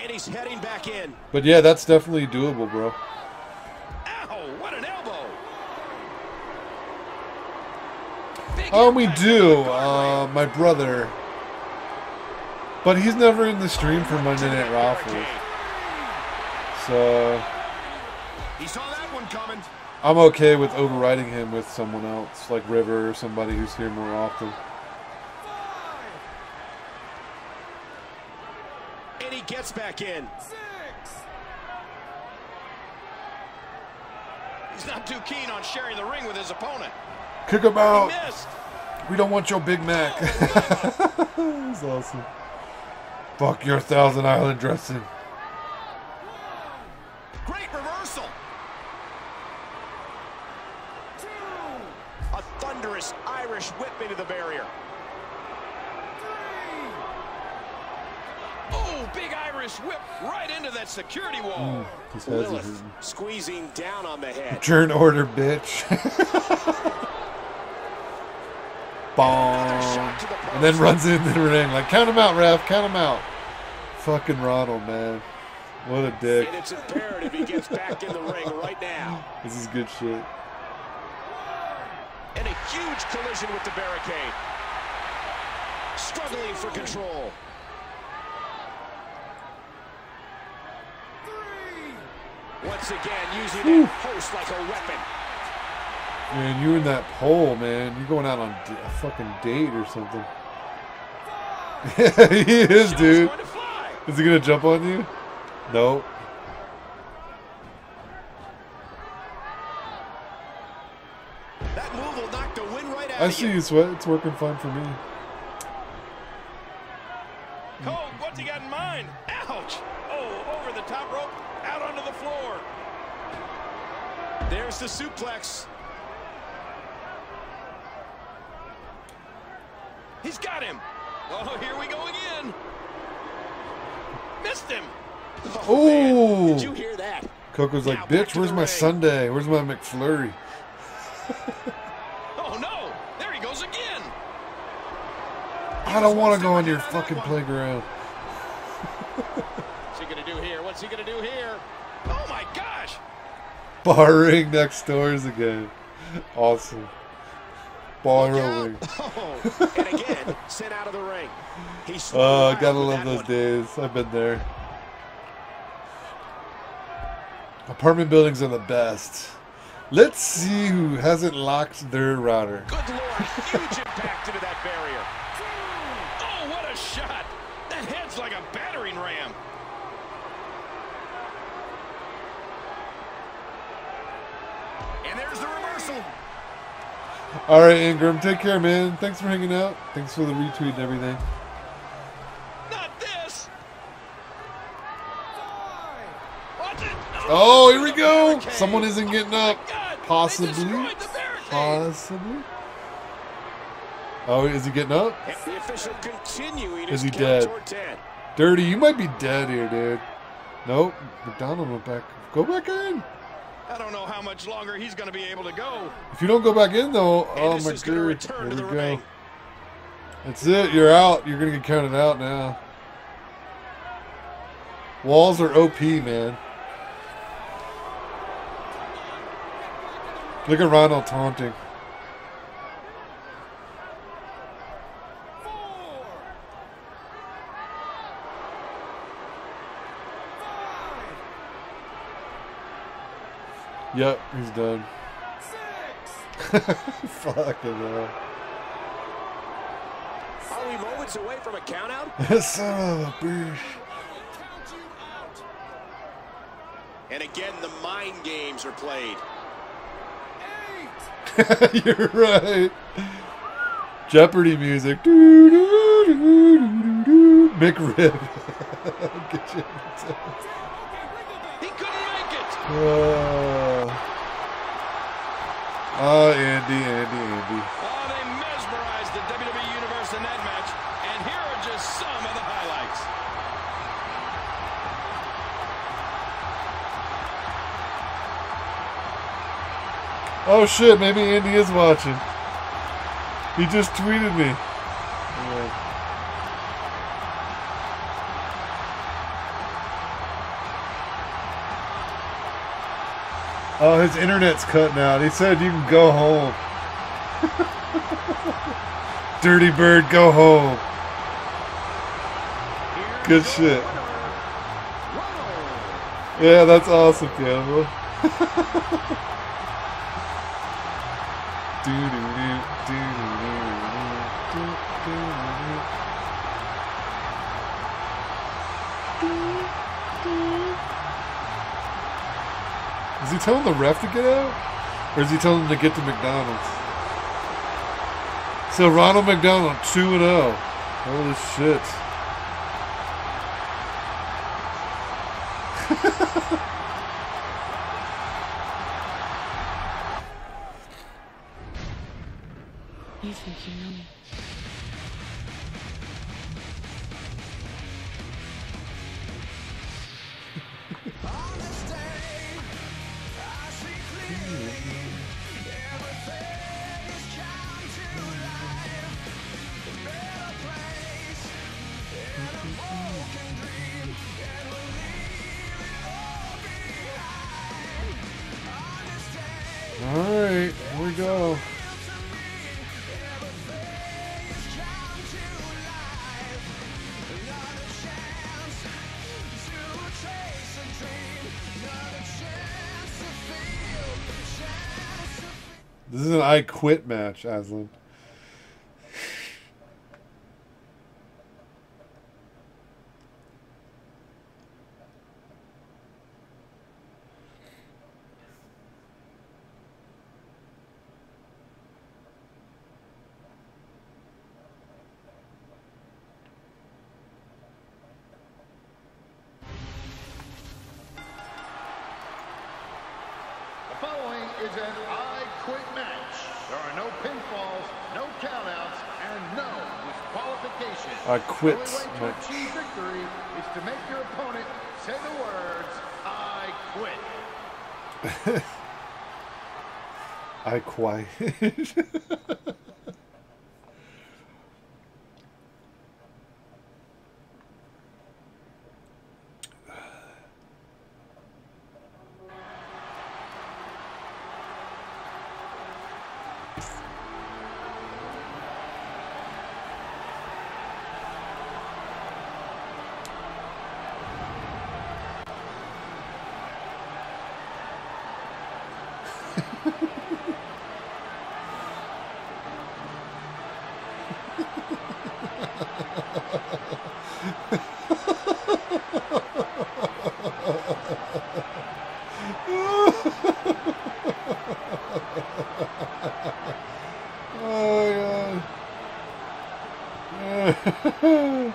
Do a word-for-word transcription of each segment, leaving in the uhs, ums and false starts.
And he's heading back in. But yeah, that's definitely doable, bro. Ow, what an elbow. Big Oh, we impact do. on the Uh, guardrail. my brother. But he's never in the stream for Monday Night Raffles. So He saw that one coming. I'm okay with overriding him with someone else, like River or somebody who's here more often. And he gets back in. He's not too keen on sharing the ring with his opponent. Kick him out. He missed. We don't want your Big Mac. That's awesome. Fuck your Thousand Island dressing. Great reversal. A thunderous Irish whip into the barrier. Oh, big Irish whip right into that security wall. Mm, his head's Lilith hurting. squeezing down on the head. Turn order, bitch. Bong. And then runs into the ring like, count him out, ref, count him out. Fucking Ronald, man. What a dick. And it's imperative he gets back in the ring right now. This is good shit. And a huge collision with the barricade. Struggling for control. Once again, using that post like a weapon. Man, you in that pole, man. You're going out on a fucking date or something. He is, dude. Is he gonna jump on you? Nope. That move will knock the wind right out I of see you. you, Sweat. It's working fine for me. Cole, what's he got in mind? Ouch! Oh, over the top rope, out onto the floor. There's the suplex. He's got him. Oh, here we go again. Missed him. Oh, man. Oh! Did you hear that? Coco's like, Now back bitch, to where's the my ring. Sunday? Where's my McFlurry? Oh, no. There he goes again. I don't want to go on your fucking playground. What's he going to do here? What's he going to do here? Oh, my gosh. Bar ring next doors again. Awesome. Bar ring. Oh, and again, sent out of the ring. He's Oh, wild gotta with love that those one. days. I've been there. Apartment buildings are the best. Let's see who hasn't locked their router. Good Lord, huge impact into that barrier. Oh, what a shot. That head's like a battering ram. And there's the reversal. All right, Ingram, take care, man. Thanks for hanging out. Thanks for the retweet and everything. Not this. Watch it. Oh, here we go. Barricade. Someone isn't getting Oh, up. my God. They Possibly. destroyed the barricade. Possibly. Oh, is he getting up? And the official continuing Is his he count dead? toward ten. Dirty, you might be dead here, dude. Nope. McDonald went back. Go back in. I don't know how much longer he's going to be able to go. If you don't go back in, though, And oh this my is gonna god. return Here to we the go. ring. That's it. You're out. You're going to get counted out now. Walls are O P, man. Look at Ronald taunting. Yep, he's done. Fucking hell. Are we moments away from a countout? Son of a bitch. And again, the mind games are played. You're right. Jeopardy music. Doo, doo, doo, doo, doo, doo. McRib. Get you. He couldn't make it. Uh, oh, Andy, Andy, Andy. Oh, they mesmerized the W W E Universe in that match. And here are just some of the highlights. Oh shit, maybe Andy is watching. He just tweeted me. Yeah. Oh, his internet's cutting out. He said you can go home. Dirty Bird, go home. Good shit. Yeah, that's awesome, Cannibal. Is he telling the ref to get out? Or is he telling him to get to McDonald's? So Ronald McDonald, two and oh. Holy shit. You think you know me? Alright, here we go. This is an I Quit match, Aslan. The following is an I Quit match. There are no pinfalls, no countouts, and no disqualifications. I Quit The only way to match. achieve victory is to make your opponent say the words, I quit. I Quit. Oh, God.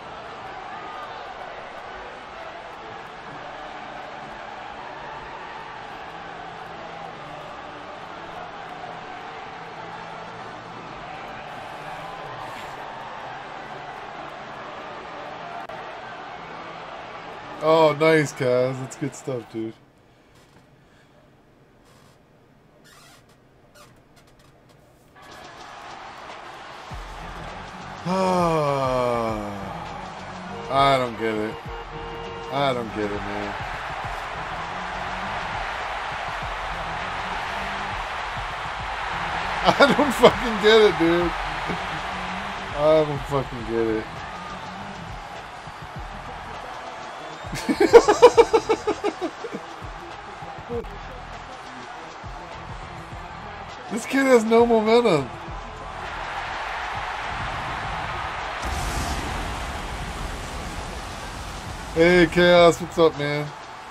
Oh, nice, Kaz. That's good stuff, dude. I don't get it. I don't get it, man. I don't fucking get it, dude. I don't fucking get it. This kid has no momentum. Hey, Chaos, what's up, man?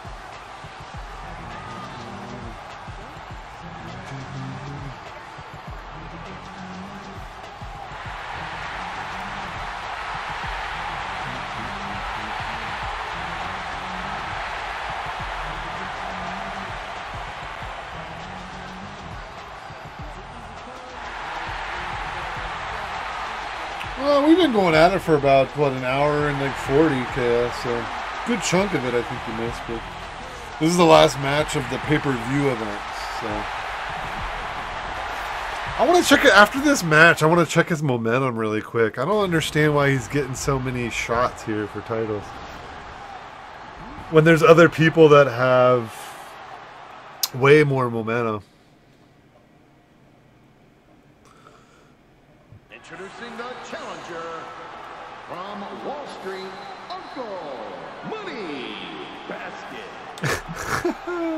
Well, we've been going at it for about, what, an hour and like forty, Chaos, so good chunk of it I think you missed, but this is the last match of the pay-per-view event, so I want to check it after this match. I want to check his momentum really quick. I don't understand why he's getting so many shots here for titles when there's other people that have Way more momentum. Introducing the challenger from Wall Street, Uncle Money Basket.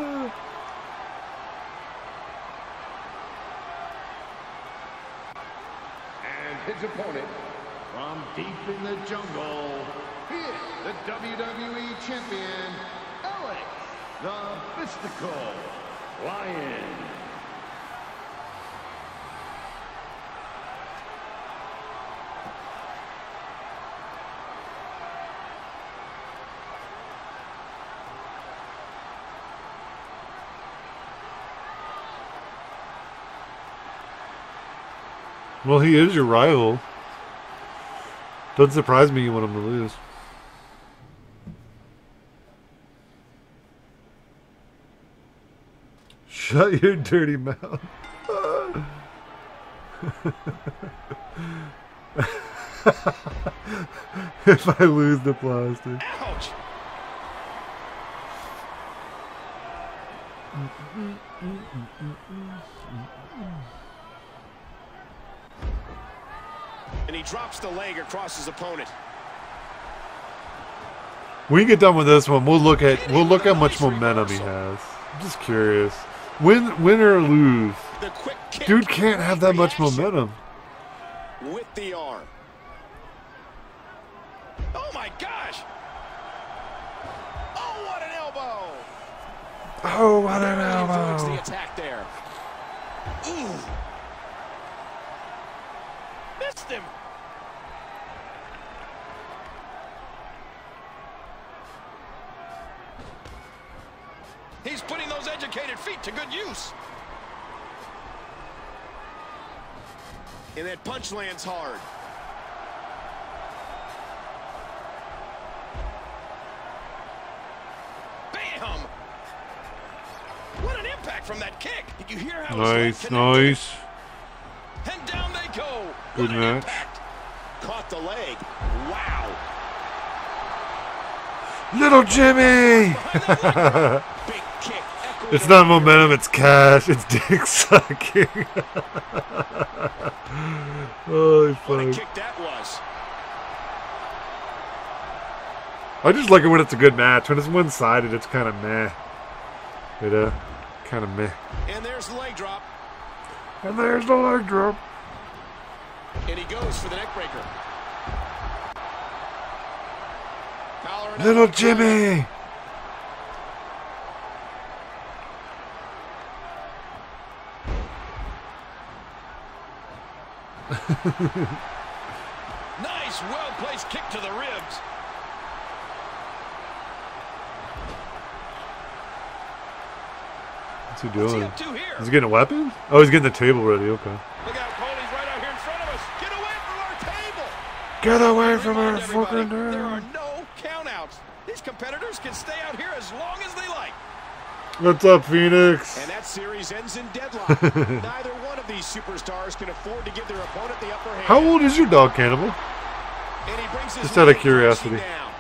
And his opponent from deep in the jungle, he is the W W E Champion, Alex the Mystical Lion. Well, he is your rival. Doesn't surprise me you want him to lose. Shut your dirty mouth. If I lose the plastic. Ouch! And he drops the leg across his opponent. When we get done with this one, we'll look at we'll look how much momentum he has. I'm just curious. Win, win or lose, The quick kick. dude can't have that much Reaction. momentum. With the arm. Oh my gosh! Oh, what an elbow! Oh, what an Barely avoids the elbow! attack there. Ooh. Missed him. He's putting those educated feet to good use. And that punch lands hard. Bam! What an impact from that kick. Did you hear how his leg Nice, connected? nice. And down they go. Good What an match. impact. Caught the leg. Wow. Little Jimmy! Big kick. echoing It's not around here. momentum, it's cash. It's dick sucking. Holy What a fuck. kick that was. I just like it when it's a good match. When it's one-sided, it's kind of meh. You know? Kind of meh. And there's the leg drop. And there's the leg drop. And he goes for the neck breaker. Collar and Little elbow. Jimmy! Nice, well-placed kick to the ribs. What's he What's he doing? up to here? Is he getting a weapon? Oh, he's getting the table ready. Okay. Look out, Cole, he's right out here in front of us. Get away from our table. Get away from Remind our everybody, fucking there are door. no countouts. These competitors can stay out here as long as they like. What's up, Phoenix? And that series ends in deadlock. Neither one of these superstars can afford to give their opponent the upper hand. How old is your dog, Cannibal? And he brings his Just out of leg curiosity. crashing down.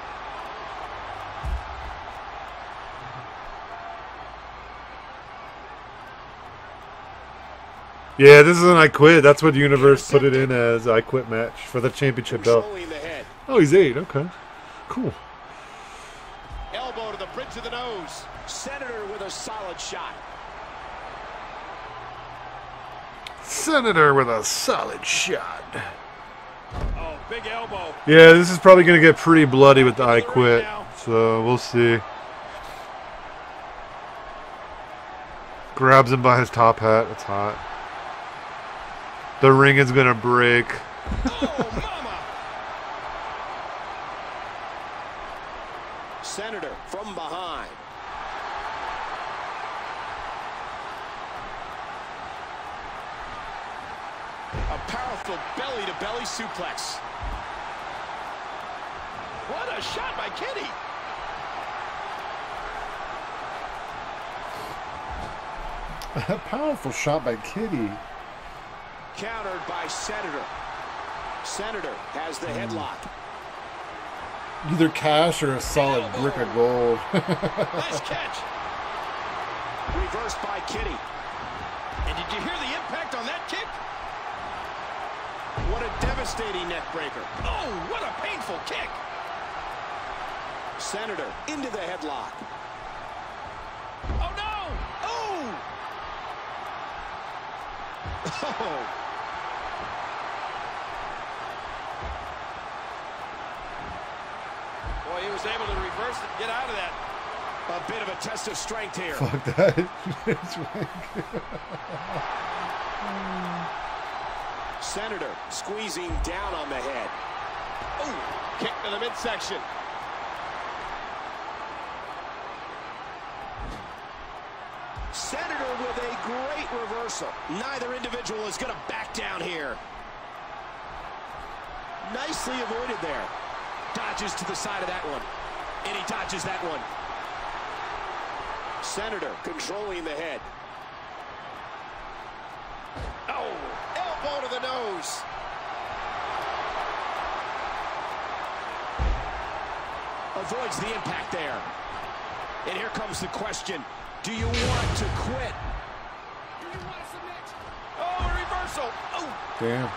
Yeah, this is an I Quit. That's what the universe put it in as I Quit match for the championship belt. Controlling the head. Oh, he's eight. Okay. Cool. Elbow to the bridge of the nose. Senator with a solid shot. Senator with a solid shot. Oh, big elbow. Yeah, this is probably going to get pretty bloody with the I Quit. So we'll see. Grabs him by his top hat. It's hot. The ring is going to break. Oh, mama. Senator from behind. A powerful belly-to-belly suplex. What a shot by Kitty. A powerful shot by Kitty. Countered by Senator. Senator has the headlock. Either cash or a solid brick of gold. Nice catch. Reversed by Kitty. And did you hear the impact on that kick? What a devastating neck breaker. Oh, what a painful kick. Senator into the headlock. Oh, no. Oh. Oh. Boy, he was able to reverse it and get out of that. A bit of a test of strength here. Fuck that. Senator squeezing down on the head. Oh, kick to the midsection. Senator with a great reversal. Neither individual is going to back down here. Nicely avoided there. Dodges to the side of that one. And he dodges that one. Senator controlling the head. Oh, elbow to the nose. Avoids the impact there. And here comes the question. Do you want to quit? Do you want to submit? Oh, a reversal. Oh. Damn.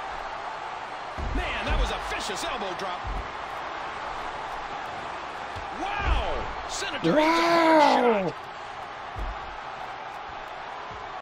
Man, that was a vicious elbow drop. Wow. Senator. Wow.